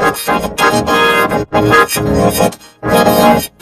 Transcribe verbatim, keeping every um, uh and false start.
look for the gummy bear with lots of music, videos,